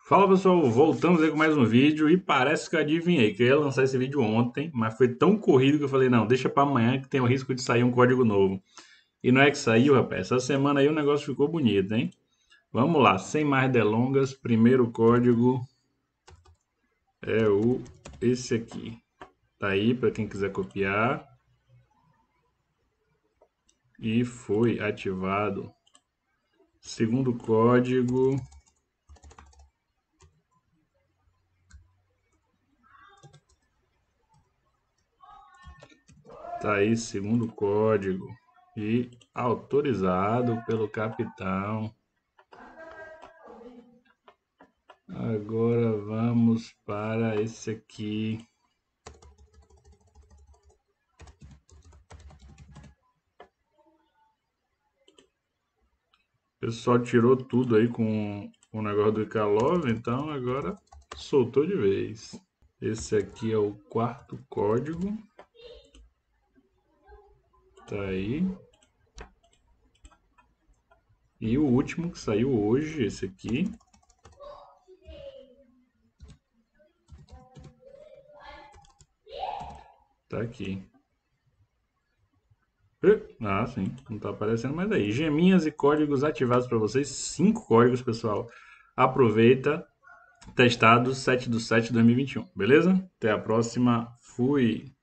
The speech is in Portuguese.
Fala pessoal, voltamos aí com mais um vídeo e parece que eu adivinhei que eu ia lançar esse vídeo ontem, mas foi tão corrido que eu falei, não, deixa para amanhã que tem o risco de sair um código novo. E não é que saiu, rapaz, essa semana aí o negócio ficou bonito, hein? Vamos lá, sem mais delongas, primeiro código é esse aqui. Tá aí para quem quiser copiar. E foi ativado. Segundo código. Tá aí, segundo código. E autorizado pelo capitão. Agora vamos para esse aqui. O pessoal tirou tudo aí com o negócio do Ikalov, então agora soltou de vez. Esse aqui é o quarto código. Tá aí. E o último que saiu hoje, esse aqui. Tá aqui. Ah, sim, não tá aparecendo mais aí. Geminhas e códigos ativados para vocês. 5 códigos, pessoal. Aproveita. Testado 7/7/2021, beleza? Até a próxima. Fui.